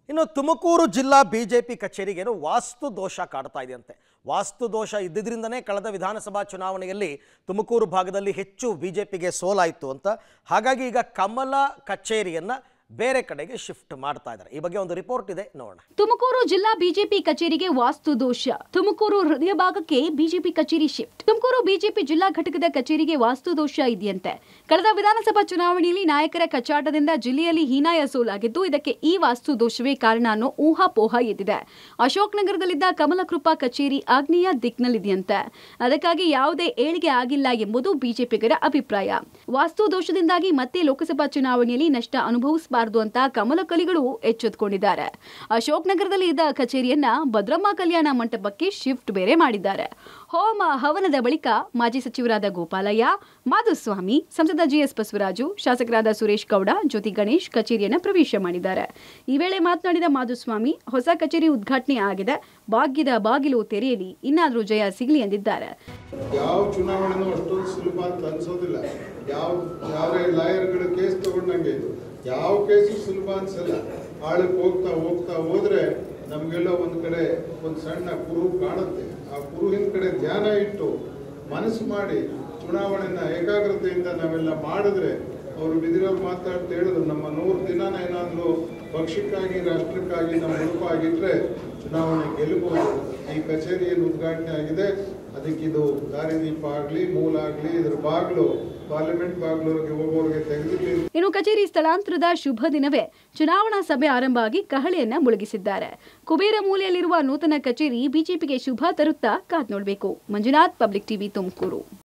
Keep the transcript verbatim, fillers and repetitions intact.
ಇನ್ನು ತುಮಕೂರು ಜಿಲ್ಲಾ ಬಿಜೆಪಿ ಕಚೇರಿಗೇನು ವಾಸ್ತು ದೋಷ ಕಾಡ್ತಾ ಇದೆಯಂತೆ. ವಾಸ್ತು ದೋಷ ಇದ್ದಿದ್ದರಿಂದನೇ ಕಳೆದ ವಿಧಾನಸಭಾ ಚುನಾವಣೆಯಲ್ಲಿ ತುಮಕೂರು ಭಾಗದಲ್ಲಿ ಹೆಚ್ಚು ಬಿಜೆಪಿಗೆ ಸೋಲಾಯಿತು ಅಂತ. ಹಾಗಾಗಿ ಈಗ ಕಮಲ ಕಚೇರಿಯನ್ನು ಬೇರೆ ಕಡೆಗೆ ಶಿಫ್ಟ್ ಮಾಡ್ತಾ ಇದ್ದಾರೆ. ಈ ಬಗ್ಗೆ ಒಂದು ರಿಪೋರ್ಟ್ ಇದೆ, ನೋಡೋಣ. ತುಮಕೂರು ಜಿಲ್ಲಾ ಬಿಜೆಪಿ ಕಚೇರಿಗೆ ವಾಸ್ತು ದೋಷ. ತುಮಕೂರು ಹೃದಯ ಭಾಗಕ್ಕೆ ಬಿಜೆಪಿ ಕಚೇರಿ ಶಿಫ್ಟ್. ತುಮಕೂರು ಬಿಜೆಪಿ ಜಿಲ್ಲಾ ಘಟಕದ ಕಚೇರಿಗೆ ವಾಸ್ತು ದೋಷ ಇದೆಯಂತೆ. ಕಳೆದ ವಿಧಾನಸಭಾ ಚುನಾವಣೆಯಲ್ಲಿ ನಾಯಕರ ಕಚ್ಚಾಟದಿಂದ ಜಿಲ್ಲೆಯಲ್ಲಿ ಹೀನಾಯ ಸೋಲಾಗಿದ್ದು, ಇದಕ್ಕೆ ಈ ವಾಸ್ತು ದೋಷವೇ ಕಾರಣ ಅನ್ನೋ ಊಹಾಪೋಹ ಎದ್ದಿದೆ. ಅಶೋಕ್ ನಗರದಲ್ಲಿದ್ದ ಕಮಲಕೃಪಾ ಕಚೇರಿ ಆಗ್ನೇಯ ದಿಕ್ಕಿನಲ್ಲಿದೆಯಂತೆ. ಅದಕ್ಕಾಗಿ ಯಾವುದೇ ಏಳಿಗೆ ಆಗಿಲ್ಲ ಎಂಬುದು ಬಿಜೆಪಿಗರ ಅಭಿಪ್ರಾಯ. ವಾಸ್ತು ದೋಷದಿಂದಾಗಿ ಮತ್ತೆ ಲೋಕಸಭಾ ಚುನಾವಣೆಯಲ್ಲಿ ನಷ್ಟ ಅನುಭವಿಸ ಅಂತ ಕಮಲ ಕಲಿಗಳು ಎಚ್ಚೆತ್ತುಕೊಂಡಿದ್ದಾರೆ. ಅಶೋಕ್ ನಗರದಲ್ಲಿ ಇದ್ದ ಕಚೇರಿಯನ್ನ ಭದ್ರಮ್ಮ ಕಲ್ಯಾಣ ಮಂಟಪಕ್ಕೆ ಶಿಫ್ಟ್ ಬೇರೆ ಮಾಡಿದ್ದಾರೆ. ಹೋಮ ಹವನದ ಬಳಿಕ ಮಾಜಿ ಸಚಿವರಾದ ಗೋಪಾಲಯ್ಯ, ಮಾಧುಸ್ವಾಮಿ, ಸಂಸದ ಜಿಎಸ್ ಬಸವರಾಜು, ಶಾಸಕರಾದ ಸುರೇಶ್ ಗೌಡ, ಜ್ಯೋತಿ ಗಣೇಶ್ ಕಚೇರಿಯನ್ನ ಪ್ರವೇಶ ಮಾಡಿದ್ದಾರೆ. ಈ ವೇಳೆ ಮಾತನಾಡಿದ ಮಾಧುಸ್ವಾಮಿ, ಹೊಸ ಕಚೇರಿ ಉದ್ಘಾಟನೆ ಆಗಿದೆ, ಭಾಗ್ಯದ ಬಾಗಿಲು ತೆರೆಯಲಿ, ಇನ್ನಾದ್ರೂ ಜಯ ಸಿಗಲಿ ಎಂದಿದ್ದಾರೆ. ಯಾವ ಚುನಾವಣೆನೂ ಅಷ್ಟೊಂದು ಸುಲಭ ಅಂತ ಅನ್ಸೋದಿಲ್ಲ. ಯಾವ ಯಾವ ಲಾಯರ್ಗಳು ಕೇಸ್ ತಗೊಂಡಂಗೆ ಇದು ಯಾವ ಕೇಸು ಸುಲಭ ಅನ್ಸಲ್ಲ. ಆಳಕ್ಕೆ ಹೋಗ್ತಾ ಹೋಗ್ತಾ ಹೋದ್ರೆ ನಮಗೆಲ್ಲ ಒಂದು ಕಡೆ ಒಂದು ಸಣ್ಣ ಕುರು ಕಾಣುತ್ತೆ. ಆ ಕುರುವಿನ ಕಡೆ ಧ್ಯಾನ ಇಟ್ಟು ಮನಸ್ಸು ಮಾಡಿ ಚುನಾವಣೆನ ಏಕಾಗ್ರತೆಯಿಂದ ನಾವೆಲ್ಲ ಮಾಡಿದ್ರೆ, ಅವರು ಬಿದಿರೋರು ಮಾತಾಡ್ತಾ ಹೇಳಿದ್ರು, ನಮ್ಮ ನೂರು ದಿನ ಏನಾದರೂ ಪಕ್ಷಕ್ಕಾಗಿ ರಾಷ್ಟ್ರಕ್ಕಾಗಿ ನಮ್ಮ ಹುಡುಕಾಗಿಟ್ರೆ ಚುನಾವಣೆ ಗೆಲ್ಲಬಹುದು. ಈ ಕಚೇರಿ ಏನು ಉದ್ಘಾಟನೆ ಆಗಿದೆ, ಅದಕ್ಕಿದು ದಾರಿದೀಪ ಆಗಲಿ, ಮೂಲ ಆಗಲಿ, ಇದರ ಬಾಗಿಲು ಪಾರ್ಲಿಮೆಂಟ್ ಬಾಗಿಲುವರೆಗೆ ಹೋಗೋರಿಗೆ ತೆಗೆದಿಲ್ಲ. ಇನ್ನು ಕಚೇರಿ ಸ್ಥಳಾಂತರದ ಶುಭ ದಿನವೇ ಚುನಾವಣಾ ಸಭೆ ಆರಂಭ ಆಗಿ ಕಹಳೆಯನ್ನ ಮುಳುಗಿಸಿದ್ದಾರೆ. ಕುಬೇರ ಮೂಲೆಯಲ್ಲಿರುವ ನೂತನ ಕಚೇರಿ ಬಿಜೆಪಿಗೆ ಶುಭ ತರುತ್ತಾ ಕಾದ್ ನೋಡಬೇಕು. Manjunath, public TV, Tumakuru.